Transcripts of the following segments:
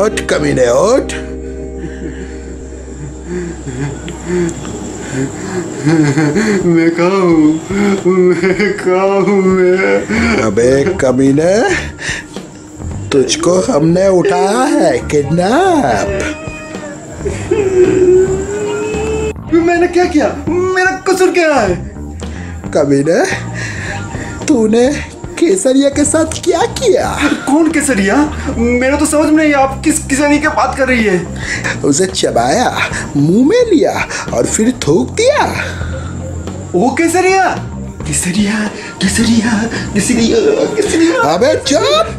ओठ कमीने ओठ। मैं कहाँ हूँ मैं? अबे कमीने, तुझको हमने उठाया है किडनैप। मैंने क्या किया? मेरा कसूर क्या है? कमीने, तूने केसरिया के साथ क्या किया? कौन केसरिया? मेरा तो समझ में नहीं, आप किस केसरिया की बात कर रही है? उसे चबाया, मुंह में लिया और फिर थूक दिया। वो केसरिया? केसरिया केसरिया केसरिया केसरिया। अबे चुप!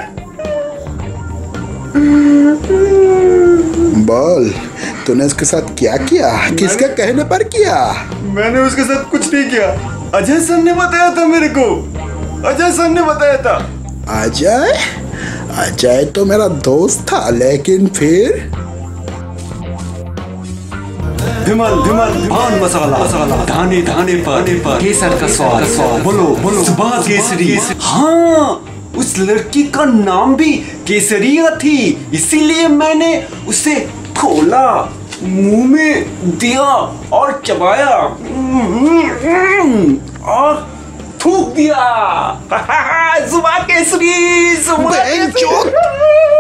बोल, तूने उसके साथ क्या किया? किसके कहने पर किया? मैंने उसके साथ कुछ नहीं किया। अजय सर ने बताया था मेरे को। अजय सर ने बताया था। अजय? अजय तो मेरा दोस्त था, लेकिन फिर विमल विमल पान मसाला मसाला दाने दाने पर केसर का स्वाद बोलो बोलो सुबह केसरी। हाँ, उस लड़की का नाम भी केसरिया थी, इसीलिए मैंने उसे खोला, मुंह में दिया और चबाया और थूक दिया। सुबह केसरी, सुबह केसरी।